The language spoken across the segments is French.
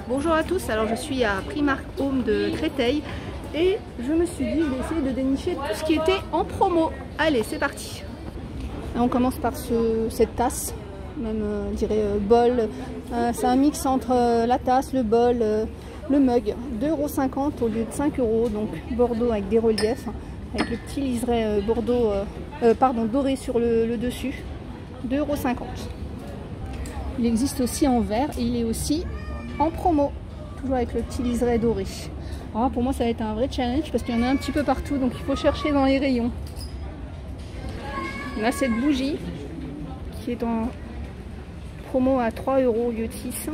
Bonjour à tous, alors je suis à Primark Home de Créteil et je me suis dit je vais essayer de dénicher tout ce qui était en promo. Allez, c'est parti. Et on commence par cette tasse, même on dirait bol. C'est un mix entre la tasse, le bol, le mug. 2,50 € au lieu de 5 €, donc bordeaux avec des reliefs, avec le petit liseré bordeaux, doré sur le dessus. 2,50 €. Il existe aussi en verre et il est aussi en promo, toujours avec le petit liseré doré. Alors pour moi ça va être un vrai challenge parce qu'il y en a un petit peu partout, donc il faut chercher dans les rayons. On a cette bougie qui est en promo à 3 € au lieu de 6.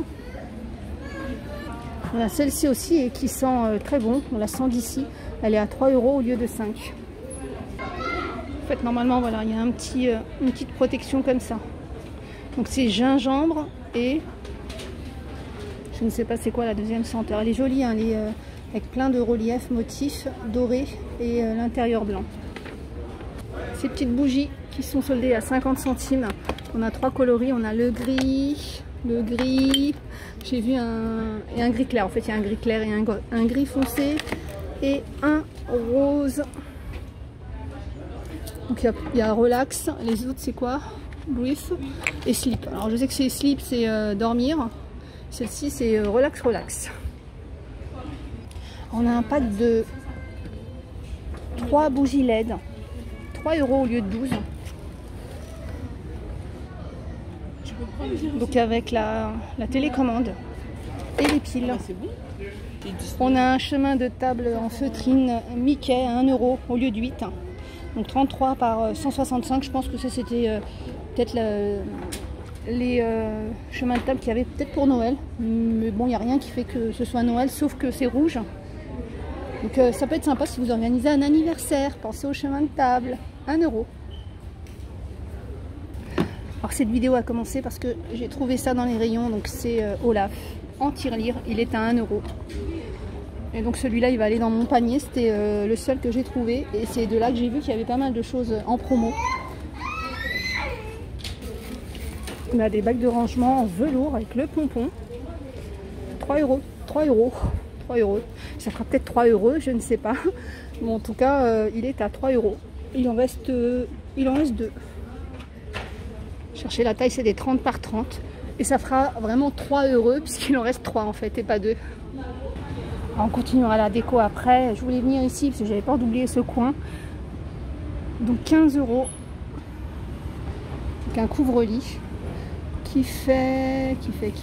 On a celle-ci aussi et qui sent très bon, on la sent d'ici, elle est à 3 € au lieu de 5. En fait normalement voilà, il y a une petite protection comme ça. Donc c'est gingembre et je ne sais pas c'est quoi la deuxième senteur. Elle est jolie, hein, elle est avec plein de reliefs, motifs dorés et l'intérieur blanc. Ces petites bougies qui sont soldées à 50 centimes. On a 3 coloris, on a le gris, j'ai vu un gris clair. En fait il y a un gris clair et un gris foncé et un rose. Donc il y a relax, les autres c'est quoi? Brief et sleep. Alors je sais que c'est sleep, c'est dormir. Celle-ci c'est relax. On a un pack de 3 bougies LED, 3 € au lieu de 12. Donc avec la télécommande et les piles. On a un chemin de table en feutrine Mickey à 1 € au lieu de 8. Donc 33 par 165, je pense que ça c'était peut-être les chemins de table qu'il y avait peut-être pour Noël. Mais bon, il n'y a rien qui fait que ce soit Noël, sauf que c'est rouge. Donc ça peut être sympa si vous organisez un anniversaire. Pensez au chemin de table, 1 €. Alors cette vidéo a commencé parce que j'ai trouvé ça dans les rayons. Donc c'est Olaf en tirelire, il est à 1 €. Et donc celui-là il va aller dans mon panier, c'était le seul que j'ai trouvé. Et c'est de là que j'ai vu qu'il y avait pas mal de choses en promo. On a des bacs de rangement en velours avec le pompon. 3 €. 3 €. 3 €. Ça fera peut-être 3 €, je ne sais pas. Bon, en tout cas, il est à 3 €. Il en reste 2. Chercher la taille, c'est des 30 par 30. Et ça fera vraiment 3 € puisqu'il en reste 3 en fait et pas 2. Alors, on continuera la déco après. Je voulais venir ici parce que j'avais peur d'oublier ce coin. Donc 15 €. Donc un couvre-lit. Qui fait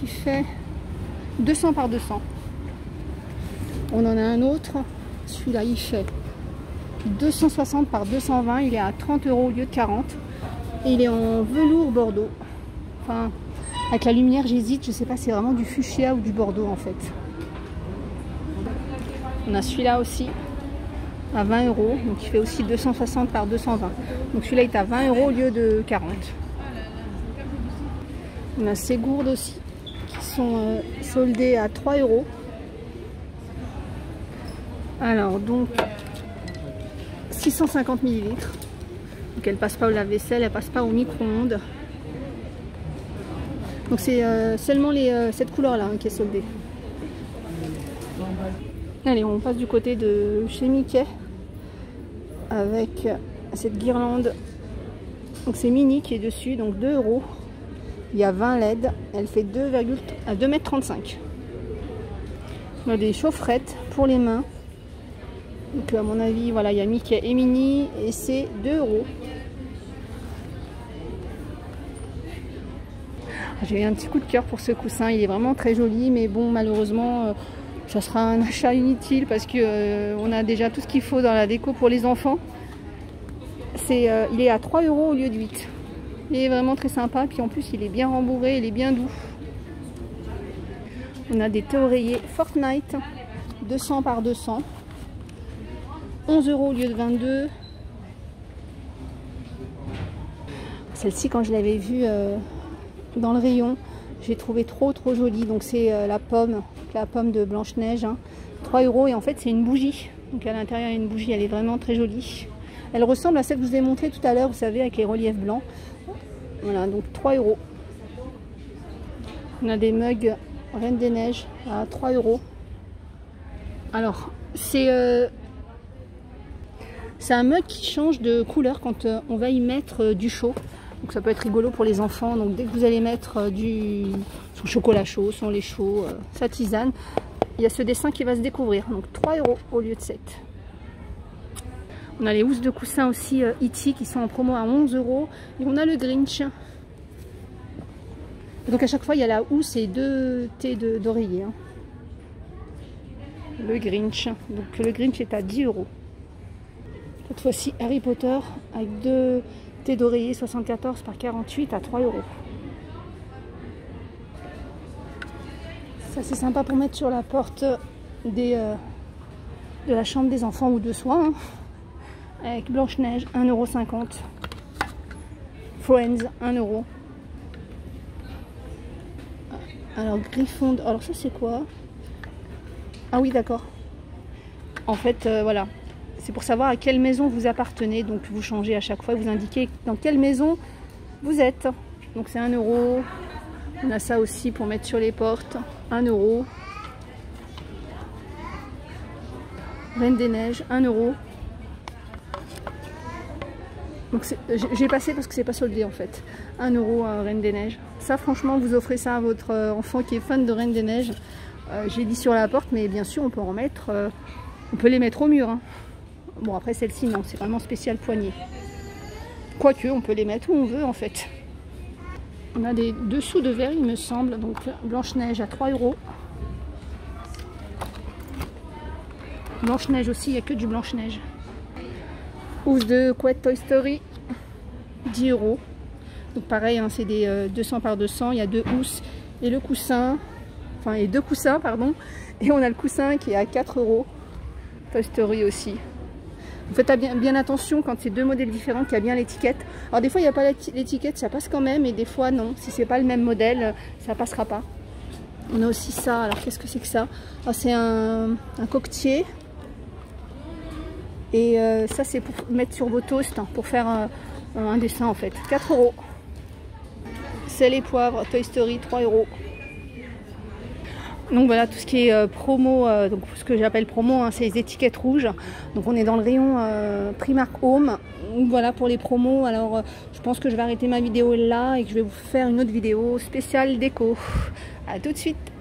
200 par 200. On en a un autre, celui-là il fait 260 par 220, il est à 30 € au lieu de 40. Et il est en velours bordeaux. Enfin, avec la lumière j'hésite, je sais pas si c'est vraiment du fuchsia ou du bordeaux en fait. On a celui-là aussi à 20 €, donc il fait aussi 260 par 220. Donc celui-là est à 20 € au lieu de 40. On a ces gourdes aussi qui sont soldées à 3 €. Alors donc 650 ml. Donc elle passe pas au lave-vaisselle, elle passe pas au micro-ondes. Donc c'est seulement cette couleur là hein, qui est soldée. Allez, on passe du côté de chez Mickey avec cette guirlande. Donc c'est mini qui est dessus, donc 2 €. Il y a 20 LED, elle fait 2,35 m. On a des chaufferettes pour les mains. Donc à mon avis, voilà, il y a Mickey et Minnie et c'est 2 €. J'ai eu un petit coup de cœur pour ce coussin, il est vraiment très joli, mais bon, malheureusement, ça sera un achat inutile parce que on a déjà tout ce qu'il faut dans la déco pour les enfants. Il est à 3 € au lieu de 8. Il est vraiment très sympa, puis en plus il est bien rembourré, il est bien doux. On a des thés oreillers Fortnite, 200 par 200. 11 € au lieu de 22. Celle-ci, quand je l'avais vue dans le rayon, j'ai trouvé trop jolie. Donc c'est la pomme de Blanche-Neige. Hein. 3 € et en fait c'est une bougie. Donc à l'intérieur il y a une bougie, elle est vraiment très jolie. Elle ressemble à celle que je vous ai montrée tout à l'heure, vous savez, avec les reliefs blancs. Voilà, donc 3 €. On a des mugs Reine des Neiges à 3 €. Alors, c'est un mug qui change de couleur quand on va y mettre du chaud. Donc ça peut être rigolo pour les enfants. Donc dès que vous allez mettre son chocolat chaud, son lait chaud, sa tisane, il y a ce dessin qui va se découvrir. Donc 3 € au lieu de 7. On a les housses de coussin aussi E.T. qui sont en promo à 11 €. Et on a le Grinch. Et donc à chaque fois il y a la housse et 2 thés d'oreiller. Hein. Le Grinch. Donc le Grinch est à 10 €. Cette fois-ci Harry Potter avec 2 thés d'oreiller 74 par 48 à 3 €. Ça c'est sympa pour mettre sur la porte de la chambre des enfants ou de soi. Hein. Avec Blanche-Neige 1,50 €. Friends 1 €. Alors Gryffondor, alors ça c'est quoi? Ah oui d'accord. En fait voilà. C'est pour savoir à quelle maison vous appartenez. Donc vous changez à chaque fois, vous indiquez dans quelle maison vous êtes. Donc c'est 1 €. On a ça aussi pour mettre sur les portes. 1 €. Reine des Neiges, 1 €. Donc j'ai passé parce que c'est pas soldé en fait. 1 € à Reine des Neiges. Ça franchement vous offrez ça à votre enfant qui est fan de Reine des Neiges. J'ai dit sur la porte mais bien sûr on peut en mettre. On peut les mettre au mur. Hein. Bon après celle-ci non, c'est vraiment spécial poignée. Quoique on peut les mettre où on veut en fait. On a des dessous de verre il me semble. Donc Blanche-Neige à 3 €. Blanche-Neige aussi, il n'y a que du Blanche-Neige. Housse de couette Toy Story, 10 €. Donc pareil, hein, c'est des 200 par 200. Il y a 2 housses et le coussin. Enfin, et 2 coussins, pardon. Et on a le coussin qui est à 4 €. Toy Story aussi. Vous faites bien attention quand c'est 2 modèles différents qu'il y a bien l'étiquette. Alors des fois, il n'y a pas l'étiquette, ça passe quand même. Et des fois, non. Si c'est pas le même modèle, ça passera pas. On a aussi ça. Alors qu'est-ce que c'est que ça? C'est un coquetier. Et ça c'est pour mettre sur vos toasts, hein, pour faire un dessin en fait. 4 €. Sel et poivre, Toy Story, 3 €. Donc voilà tout ce qui est promo, donc ce que j'appelle promo, hein, c'est les étiquettes rouges. Donc on est dans le rayon Primark Home. Donc voilà pour les promos. Alors je pense que je vais arrêter ma vidéo là et que je vais vous faire une autre vidéo spéciale déco. A tout de suite.